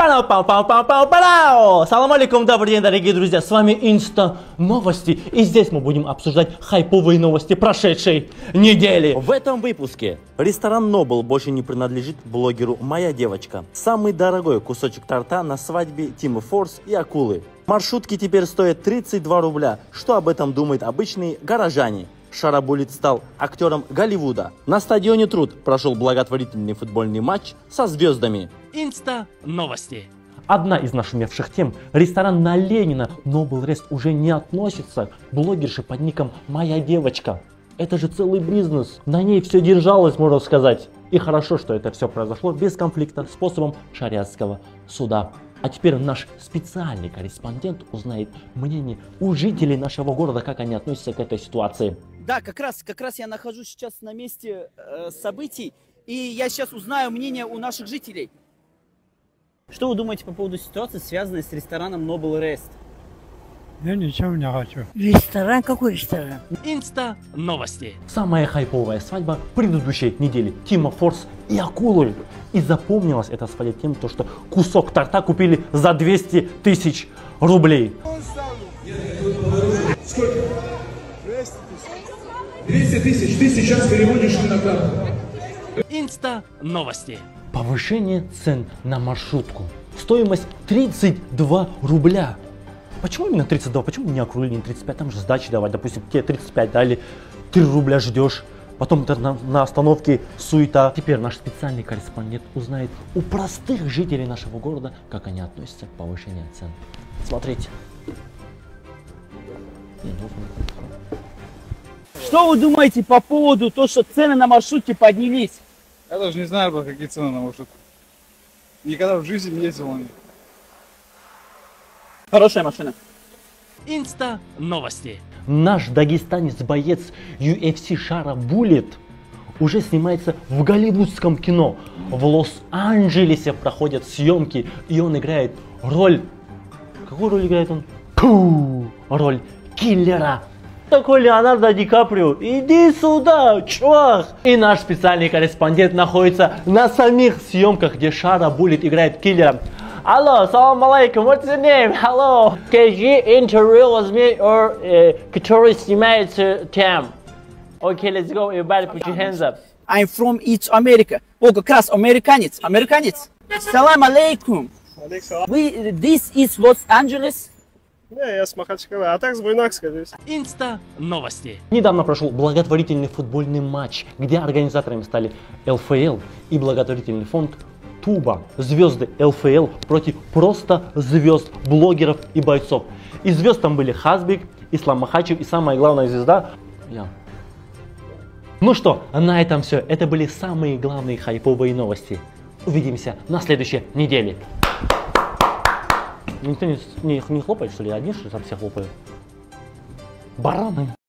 Пау-пау-пау-пау-пау-пау! Салам алейкум, добрый день, дорогие друзья, с вами Инста Новости, и здесь мы будем обсуждать хайповые новости прошедшей недели. В этом выпуске ресторан Noble больше не принадлежит блогеру «Моя девочка». Самый дорогой кусочек торта на свадьбе Тимы Форс и Акулы. Маршрутки теперь стоят 32 рубля. Что об этом думают обычные горожане? Шарабулит стал актером Голливуда. На стадионе Труд прошел благотворительный футбольный матч со звездами. Инста Новости. Одна из нашумевших тем – ресторан на Ленина Noble Rest уже не относится к блогерше под ником «Моя девочка». Это же целый бизнес. На ней все держалось, можно сказать. И хорошо, что это все произошло без конфликта способом шариатского суда. А теперь наш специальный корреспондент узнает мнение у жителей нашего города, как они относятся к этой ситуации. Да, как раз я нахожусь сейчас на месте событий, и я сейчас узнаю мнение у наших жителей. Что вы думаете по поводу ситуации, связанной с рестораном Noble Rest? Я ничего не хочу. Ресторан? Какой ресторан? Инста Новости. Самая хайповая свадьба предыдущей недели Тима Форс и Акулы. И запомнилась эта свадьба тем, что кусок торта купили за 200 тысяч рублей. Сколько? 200 тысяч. Ты сейчас переводишь на карту. Инста Новости. Повышение цен на маршрутку. Стоимость 32 рубля. Почему именно 32? Почему не округлили не 35? Там же сдачи давать. Допустим, тебе 35 дали, 3 рубля ждешь. Потом на остановке суета. Теперь наш специальный корреспондент узнает у простых жителей нашего города, как они относятся к повышению цен. Смотрите. Что вы думаете по поводу того, что цены на маршрутке поднялись? Я даже не знаю, какие цены на маршрутку. Никогда в жизни не ездил на них. Хорошая машина. Инста Новости. Наш дагестанец-боец UFC Шарабулит уже снимается в голливудском кино. В Лос-Анджелесе проходят съемки, и он играет роль... Какую роль играет он? Роль киллера. Такой Леонардо Ди Каприо. Иди сюда, чувак. И наш специальный корреспондент находится на самих съемках, где Шарабулит играет киллера. Алло, салам алейкум, what's your name? Hello. Скажи интервью возьми, который снимается там. Okay, let's go, everybody put your hands up. I'm from East America. О, как раз американец. Американец. Салам алейкум. This is Los Angeles. Не, я с Махачкалы, а так с Буйнакска здесь. Инста Новости. Недавно прошел благотворительный футбольный матч, где организаторами стали ЛФЛ и благотворительный фонд Туба. Звезды ЛФЛ против просто звезд, блогеров и бойцов. И звезд там были Хазбик, Ислам Махачев и самая главная звезда я. Ну что, на этом все. Это были самые главные хайповые новости. Увидимся на следующей неделе. Никто не хлопает, что ли? Одни, что ли, там все хлопают? Бараны.